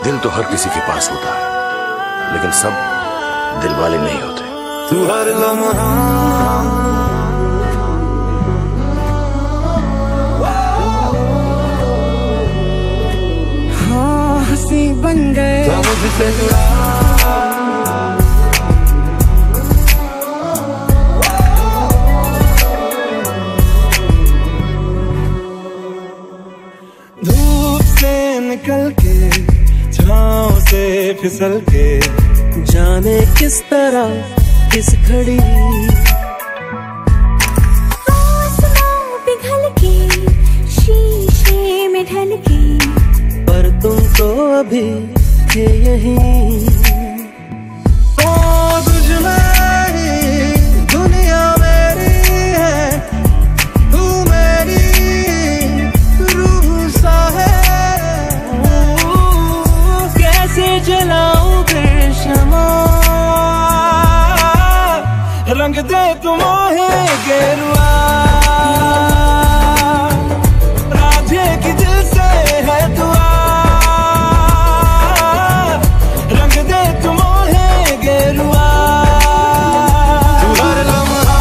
दिल तो हर किसी के पास होता है, लेकिन सब दिल वाले नहीं होते। तू हर लम्हा हाँ हंसी बन गए मुझसे जुड़ा। धूप से निकल के छाँव से फिसल के जाने किस तरह किस घड़ी आसमां पिघल के शीशे में ढल के, पर तुम तो अभी थे यहीं। तो तुझ में ही दुनिया मेरी है, तू मेरी रूह सा है। कैसे जलाऊं बेशमा रंग दे तुम है गेरुआ, राधे की दिल से है दुआ। रंग दे तुम है गेरुआ, तू हर लम्हा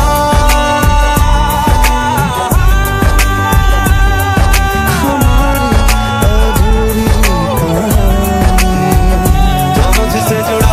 हमारी अधूरी जो मुझसे जुड़ा।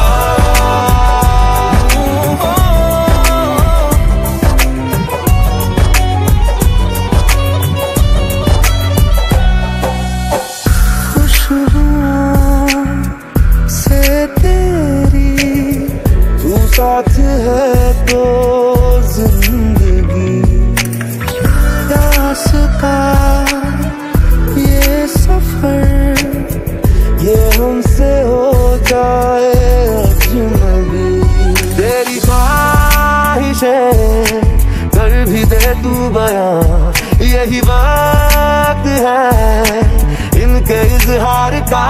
साथ है तो जिंदगी प्यास का ये सफर, ये हमसे हो जाए अजनबी। तेरी ख्वाहिश है कर भी दे तू बयां, यही वक्त है इनके इजहार का।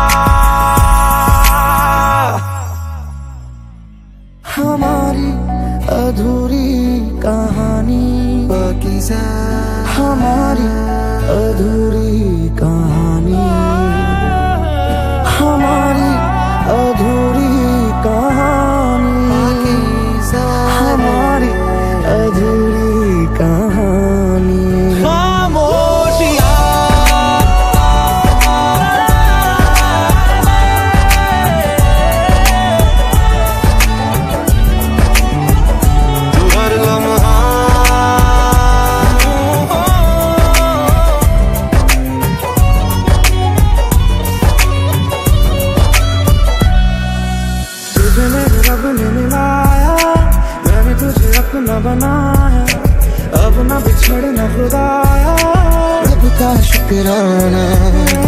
हमारी अधूरी कहानी पाकीज़ा, हमारी अधूरी कहानी, हमारी अधूरी कहानी पाकीज़ा, हमारी अधूरी कहानी। रब ने मिलाया, मैंने तुझे अपना बनाया, अब न बिछड़ना खुदाया। रब का शुक्राना।